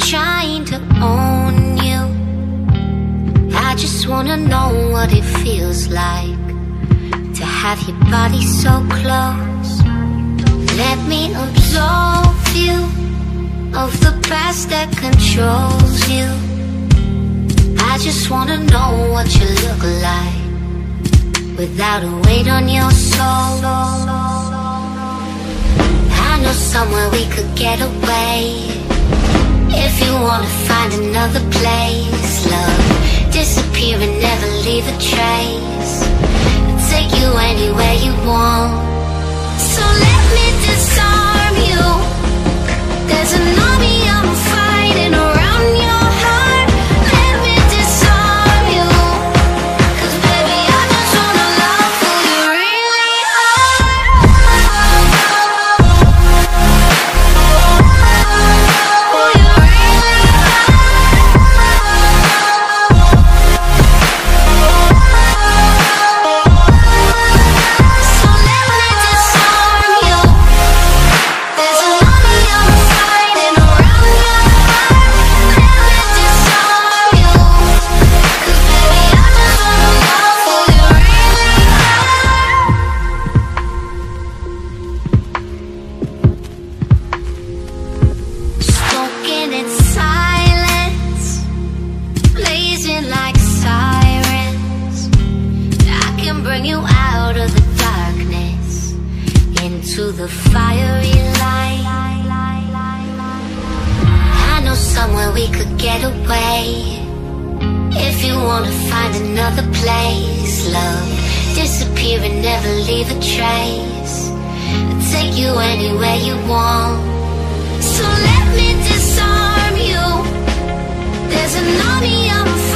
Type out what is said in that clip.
trying to own you. I just wanna know what it feels like to have your body so close. Let me absolve you of the past that controls you. I just wanna know what you look like without a weight on your soul. I know somewhere we could get away. If you wanna find another place, love, disappear and never leave a trace. I'll take you anywhere you want. So let me disarm you. There's an army I'm fighting around your heart. Let me disarm you, 'cause baby I just wanna love who you really are. Who you really So let me disarm you. There's an army I'm fighting around your heart. Let me disarm you, 'cause baby I just wanna love who you really are. Spoken in silence, blazing like sirens. I can bring you out of the darkness into the fiery light. I know somewhere we could get away. If you wanna find another place, love, disappear and never leave a trace. I'll take you anywhere you want. So let me disarm you. There's an army I'm